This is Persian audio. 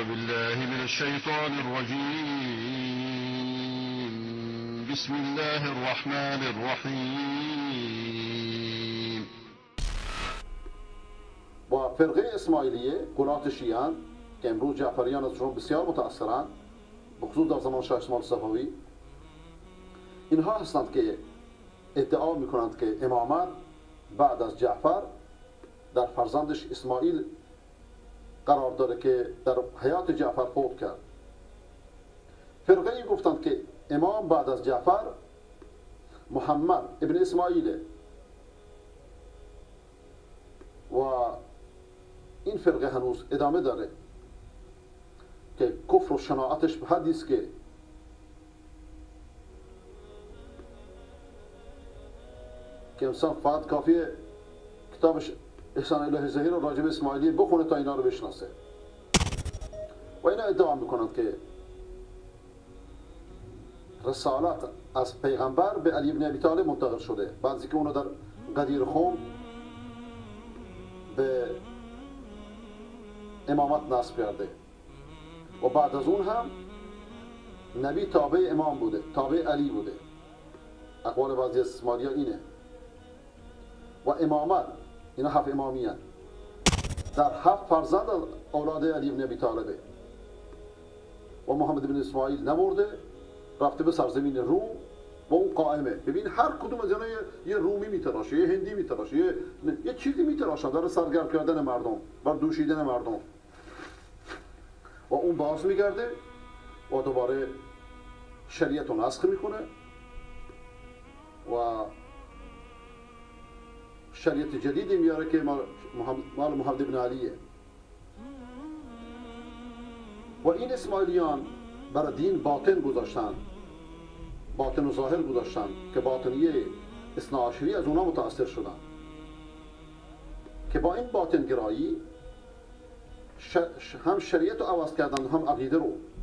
بالله من الشيطان الرجيم. بسم الله الرحمن الرحیم. با فرقه اسماعیلیه، قلات شیعان که امروز جعفریان ازشون بسیار متأثرند، بخصوص در زمان شاه اسماعیل صفوی، اینها هستند که ادعا میکنند که امامت بعد از جعفر در فرزندش اسماعیل قرار داره که در حیات جعفر فوت کرد. فرقه ای گفتند که امام بعد از جعفر محمد ابن اسماعیل و این فرقه هنوز ادامه داره که کفر و شناعتش به حدی است که انسان فقط کافیه کتابش احسان الهی ظهیر و راجب اسماعیلی بخونه تا اینا رو بشناسه. و اینا ادعا میکنند که رسالت از پیغمبر به علی بن ابی طالب منتقل شده، بعد از اینکه اونو در غدیر خم به امامت نصب کرده و بعد از اون هم نبی تابع امام بوده، تابع علی بوده. اقوال بعضی از اسماعیلی‌ها اینه. و امامت، اینا 7 امامیان، در 7 فرزند اولاد علی بن ابی طالبه و محمد بن اسماعیل نمرده، رفته به سرزمین روم و اون قائمه. ببین هر کدوم از اینا یه رومی میتراشه، یه هندی میتراشه، یه چیزی میتراشه داره سرگرم کردن مردم و دوشیدن مردم و اون باز میگرده و دوباره شریعت رو نسخ میکنه و شریعت جدیدی میاره که مال محمد بن علیه. و این اسماعیلیان برای دین باطن گذاشتن، باطن و ظاهر گذاشتن که باطنیه اثناعشری از اونا متأثر شدن که با این باطن گرایی هم شریعت رو عوض کردن هم عقیده رو.